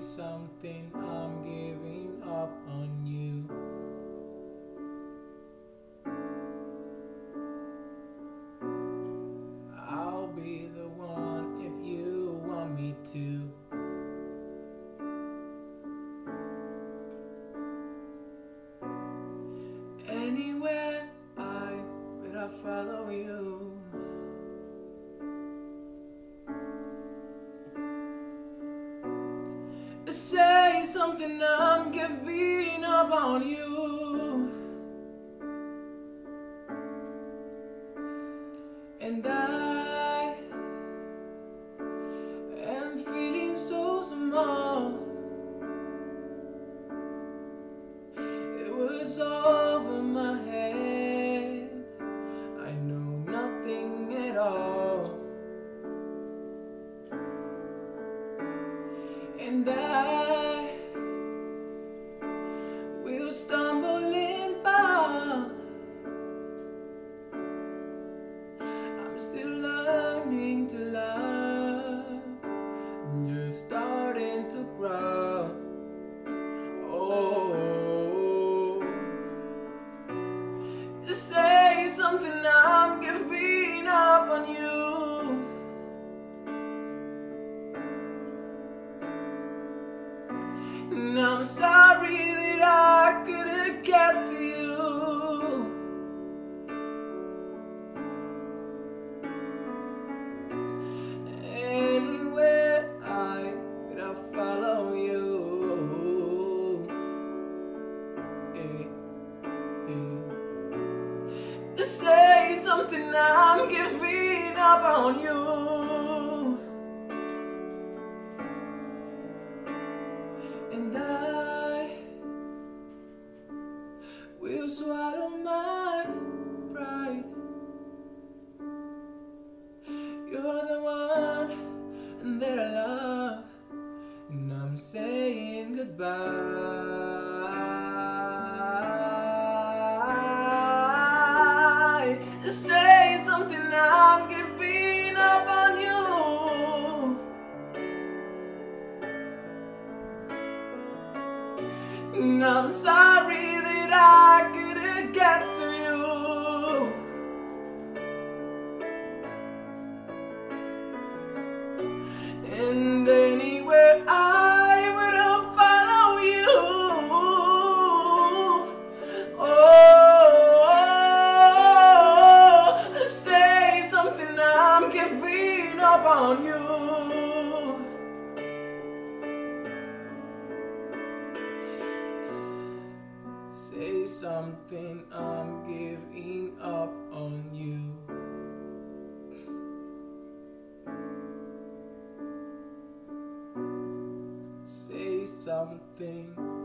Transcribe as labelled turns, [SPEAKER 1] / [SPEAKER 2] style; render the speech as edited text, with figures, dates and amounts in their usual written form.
[SPEAKER 1] something, I'm giving up on you. I'll be the one if you want me to. Anywhere I will follow you. Say something, I'm giving up on you. And I am feeling so small. It was over my head. I know nothing at all. And I will stumble and fall. I'm still learning to love, just starting to grow. Oh, just say something, I'm giving up on you. And I'm sorry that I couldn't get to you. Anywhere I will follow you. Just say something, I'm giving up on you. And I will swallow my pride. You're the one that I love, and I'm saying goodbye. Just say something, I'm giving up on you. And I'm sorry that I couldn't get to you. And anywhere I will follow you. Oh, say something, I'm giving up on you. Say something, I'm giving up on you. Say something.